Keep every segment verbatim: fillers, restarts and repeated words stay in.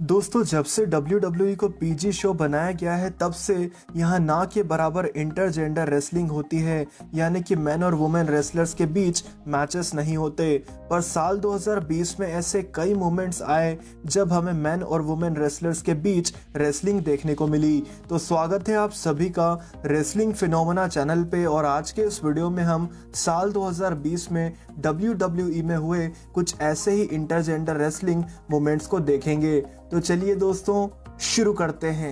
दोस्तों, जब से डब्ल्यू डब्ल्यू ई को पीजी शो बनाया गया है तब से यहाँ ना के बराबर इंटरजेंडर रेसलिंग होती है, यानी कि मैन और वुमेन रेसलर्स के बीच मैचेस नहीं होते। पर साल दो हज़ार बीस में ऐसे कई मोमेंट्स आए जब हमें मैन और वुमेन रेसलर्स के बीच रेसलिंग देखने को मिली। तो स्वागत है आप सभी का रेसलिंग फिनोमेना चैनल पे, और आज के इस वीडियो में हम साल दो हज़ार बीस में डब्ल्यू डब्ल्यू ई में हुए कुछ ऐसे ही इंटरजेंडर रेसलिंग मोमेंट्स को देखेंगे। तो चलिए दोस्तों शुरू करते हैं।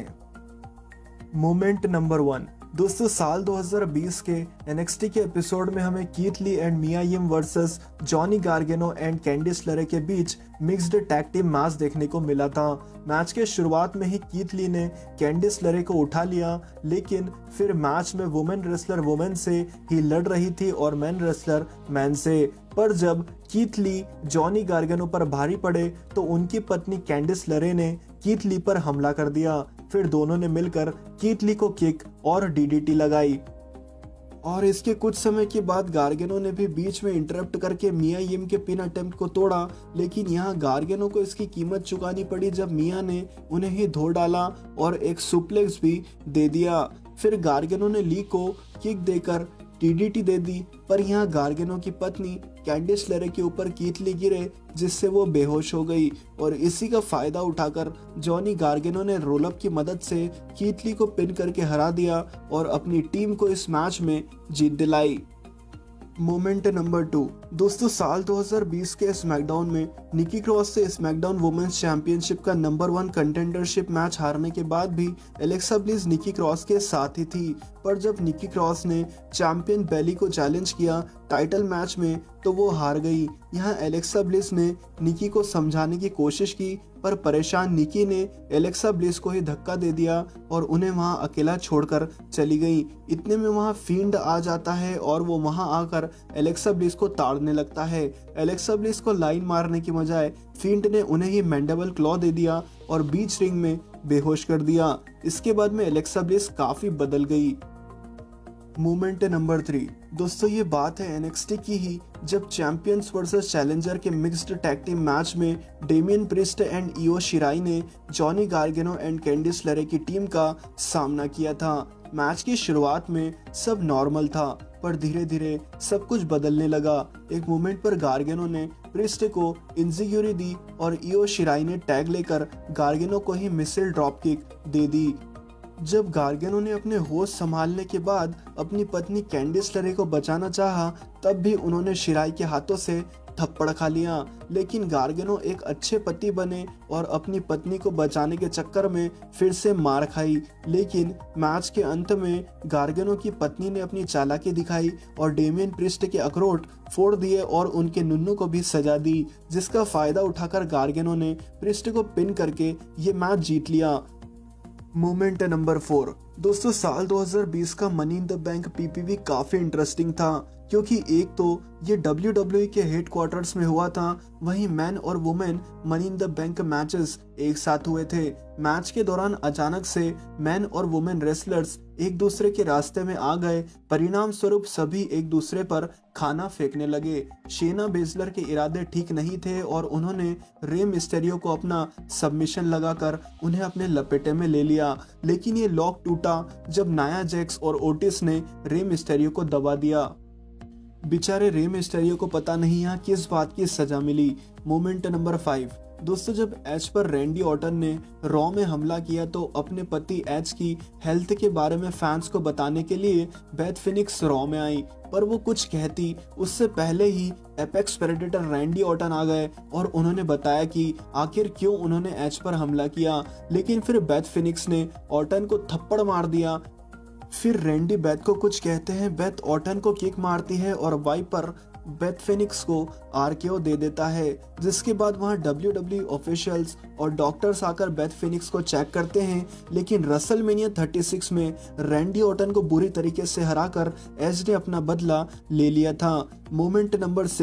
Moment number one. दोस्तों, साल दो हज़ार बीस के एनएक्सटी के एपिसोड में हमें Keith Lee and Mia Yim versus Johnny Gargano and Candice LeRae के बीच मिक्स्ड टैग टीम मैच देखने को मिला था। मैच के शुरुआत में ही कीथ ली ने कैंडिस लरे को उठा लिया, लेकिन फिर मैच में वुमेन रेसलर वुमेन से ही लड़ रही थी और मैन रेसलर मैन से। पर जब कीथ ली जॉनी गार्गेनो पर भारी पड़े तो उनकी पत्नी कैंडिस लरे ने कीथ ली पर हमला कर दिया। फिर दोनों ने मिलकर कीथ ली को किक और डीडीटी लगाई, और इसके कुछ समय के बाद गार्गेनो ने भी बीच में इंटरप्ट करके मिया यिम के पिन अटेम्प्ट को तोड़ा, लेकिन यहाँ गार्गेनो को इसकी कीमत चुकानी पड़ी जब मिया ने उन्हें ही धो डाला और एक सुप्लेक्स भी दे दिया। फिर गार्गेनो ने ली को किक देकर टीडीटी दे दी, पर यहाँ गार्गेनो की पत्नी कैंडिस लरे के ऊपर कीथ ली गिरे, जिससे वो बेहोश हो गई, और इसी का फायदा उठाकर जॉनी गार्गेनो ने रोलअप की मदद से कीथ ली को पिन करके हरा दिया और अपनी टीम को इस मैच में जीत दिलाई। Moment number two. दोस्तों, साल दो हज़ार बीस के स्मैकडाउन में निकी क्रॉस से स्मैकडाउन वुमेन्स चैंपियनशिप का नंबर वन कंटेंडरशिप मैच हारने के बाद भी एलेक्सा ब्लिस निकी क्रॉस के साथ ही थी। पर जब निकी क्रॉस ने चैंपियन बेली को चैलेंज किया टाइटल मैच में तो वो हार गई। यहाँ एलेक्सा ब्लिस ने निकी को समझाने की कोशिश की, पर परेशान निकी ने एलेक्सा ब्लिस को ही धक्का दे दिया और उन्हें वहां अकेला छोड़कर चली गई। इतने में वहां फील्ड आ जाता है और वो वहां आकर एलेक्सा ब्लिस को ताड़ने लगता है। एलेक्सा ब्लिस को लाइन मारने की बजाय फील्ड ने उन्हें ही मैंडेबल क्लॉ दे दिया और बीच रिंग में बेहोश कर दिया। इसके बाद में एलेक्सा ब्लिस काफी बदल गई। Moment number three. दोस्तों, ये बात है एनएक्सटी की ही, जब चैंपियंस वर्सेस चैलेंजर के मिक्स्ड टैग टीम मैच में Damian Priest and Io Shirai ने Johnny Gargano and Candice LeRae की टीम का सामना किया था। मैच की शुरुआत में सब नॉर्मल था, पर धीरे धीरे सब कुछ बदलने लगा। एक मोमेंट पर गार्गेनो ने प्रिस्ट को इंजिग्यूरी दी और इयो शिराई ने टैग लेकर गार्गेनो को ही मिसिल ड्रॉप किक दे दी। जब गार्गेनो ने अपने होश संभालने के बाद अपनी पत्नी कैंडिस लरे को बचाना चाहा, तब भी उन्होंने शिराई के हाथों से थप्पड़ खा लिया। लेकिन गार्गेनो एक अच्छे पति बने और अपनी पत्नी को बचाने के चक्कर में फिर से मार खाई। लेकिन मैच के अंत में गार्गेनो की पत्नी ने अपनी चालाकी दिखाई और डेमियन प्रिस्ट के अखरोट फोड़ दिए और उनके नुन्नू को भी सजा दी, जिसका फायदा उठाकर गार्गेनो ने प्रिस्ट को पिन करके ये मैच जीत लिया। Moment number four. दोस्तों, साल दो हज़ार बीस का money in the bank PPV काफी इंटरेस्टिंग था, क्योंकि एक तो ये डब्ल्यू डब्ल्यू ई के हेडक्वार्टर्स में हुआ था, वहीं मैन और women money in the bank matches एक साथ हुए थे। मैच के दौरान अचानक से मैन और वुमेन रेसलर्स एक दूसरे के रास्ते में आ गए। परिणाम स्वरूप सभी एक दूसरे पर खाना फेंकने लगे। शेना बेजलर के इरादे ठीक नहीं थे और उन्होंने रे मिस्टेरियो को अपना सबमिशन लगाकर उन्हें अपने लपेटे में ले लिया, लेकिन ये लॉक टूटा जब नाया जैक्स और ओटिस ने रे मिस्टेरियो को दबा दिया। बेचारे रे मिस्टेरियो को पता नहीं यहाँ किस बात की सजा मिली। Moment number five. दोस्तों, जब एच पर रैंडी ऑर्टन ने रॉ में हमला किया तो अपने पति एच की हेल्थ के बारे में फैंस को बताने के लिए बेथ फिनिक्स रॉ में आई, पर वो कुछ कहती उससे पहले ही एपेक्स प्रेडेटर रैंडी ऑर्टन आ गए और उन्होंने बताया कि आखिर क्यों उन्होंने एच पर हमला किया। लेकिन फिर बेथ फिनिक्स ने ऑर्टन को थप्पड़ मार दिया। फिर रैंडी बेथ को कुछ कहते हैं, बेथ ऑर्टन को किक मारती है और वाइपर बेथ फिनिक्स को आरकेओ दे देता है, जिसके बाद वहां डब्ल्यू डब्ल्यू ऑफिशियल्स और डॉक्टर्स आकर बेथ फिनिक्स को चेक करते हैं। लेकिन रसलमेनिया छत्तीस में रैंडी ऑर्टन को बुरी तरीके से हराकर एज ने अपना बदला ले लिया था। Moment number six.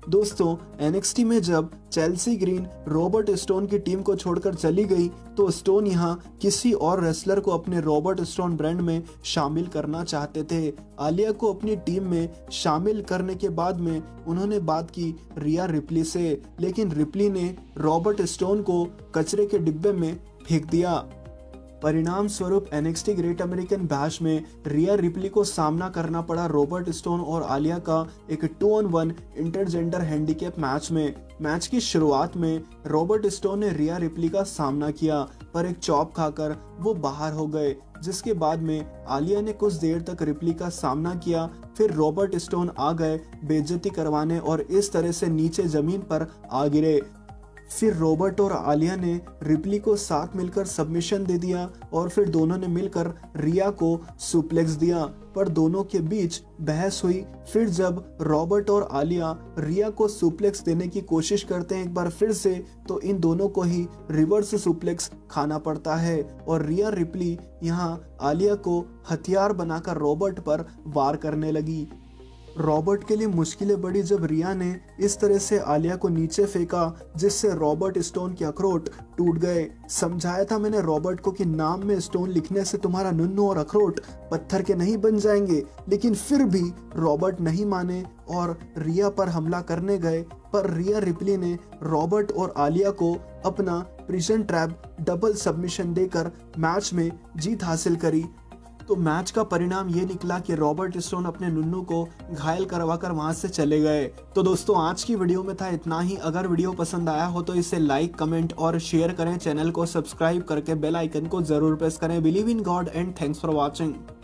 दोस्तों एनएक्सटी में जब चेल्सी ग्रीन रॉबर्ट स्टोन की टीम को छोड़कर चली गई तो स्टोन यहां किसी और रेसलर को अपने रॉबर्ट स्टोन ब्रांड में शामिल करना चाहते थे। आलिया को अपनी टीम में शामिल करने के बाद में उन्होंने बात की रिया रिप्ली से, लेकिन रिप्ली ने रॉबर्ट स्टोन को कचरे के डिब्बे में फेंक दिया। परिणाम स्वरूप एनएक्सटी ग्रेट अमेरिकन बैश में रिया रिप्ली को सामना करना पड़ा रॉबर्ट स्टोन और आलिया का एक two on one intergender handicap match में। मैच की शुरुआत में रॉबर्ट स्टोन ने रिया रिप्ली का सामना किया, पर एक चॉप खाकर वो बाहर हो गए, जिसके बाद में आलिया ने कुछ देर तक रिप्ली का सामना किया। फिर रॉबर्ट स्टोन आ गए बेइज्जती करवाने और इस तरह से नीचे जमीन पर आ गिरे। फिर रॉबर्ट और आलिया ने रिप्ली को साथ मिलकर सबमिशन दे दिया और फिर दोनों ने मिलकर रिया को सुप्लेक्स दिया, पर दोनों के बीच बहस हुई। फिर जब रॉबर्ट और आलिया रिया को सुप्लेक्स देने की कोशिश करते हैं एक बार फिर से, तो इन दोनों को ही रिवर्स सुप्लेक्स खाना पड़ता है और रिया रिप्ली यहाँ आलिया को हथियार बनाकर रॉबर्ट पर वार करने लगी। रॉबर्ट के लिए मुश्किलें बढ़ी जब रिया ने इस तरह से आलिया को नीचे फेंका, जिससे रॉबर्ट स्टोन के अखरोट टूट गए। समझाया था मैंने रॉबर्ट को कि नाम में स्टोन लिखने से तुम्हारा नुन्नू और अखरोट पत्थर के नहीं बन जाएंगे, लेकिन फिर भी रॉबर्ट नहीं माने और रिया पर हमला करने गए। पर रिया रिप्ली ने रॉबर्ट और आलिया को अपना प्रिजन ट्रैप डबल सबमिशन देकर मैच में जीत हासिल करी। तो मैच का परिणाम ये निकला कि रॉबर्ट स्टोन अपने नुन्नू को घायल करवाकर वहां से चले गए। तो दोस्तों आज की वीडियो में था इतना ही। अगर वीडियो पसंद आया हो तो इसे लाइक, कमेंट और शेयर करें। चैनल को सब्सक्राइब करके बेल आइकन को जरूर प्रेस करें। Believe in God and thanks for watching.